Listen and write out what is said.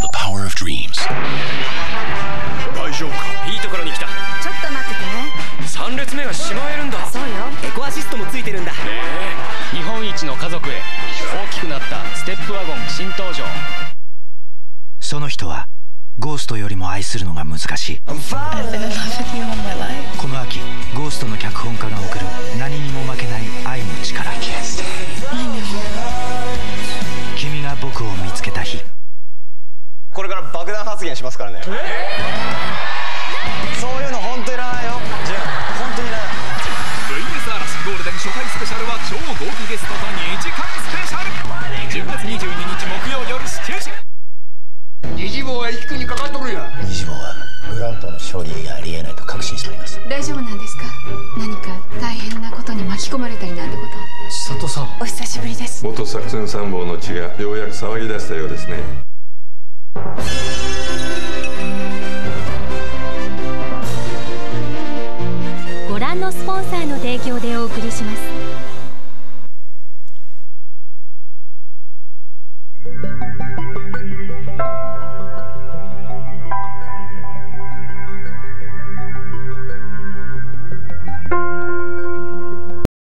power of dreams. 大丈夫か？ いいところに来た。 ちょっと待っててね。 3列目がしまえるんだ。 そうよ、 エコアシストもついてるんだ。 日本一の家族へ。大きくなったステップワゴン新登場。 その人はゴーストよりも愛するのが難しい。この秋ゴーストの脚本家が送る何にも負けない愛の力。君が僕を見つけた日。 これから爆弾発言しますからね。そういうの本当いらないよ。ジュン、本当にいらない。 VS 嵐ゴールデン初回スペシャルは超豪華ゲストと2時間スペシャル。10月22日木曜夜7時。 虹坊は一気にかかっとるやん。 虹坊はグラントの勝利がありえないと確信しております。 大丈夫なんですか？何か大変なことに巻き込まれたりなんてこと。 千里さん、 お久しぶりです。 元作戦参謀の血がようやく騒ぎ出したようですね。 ご覧のスポンサーの提供でお送りします。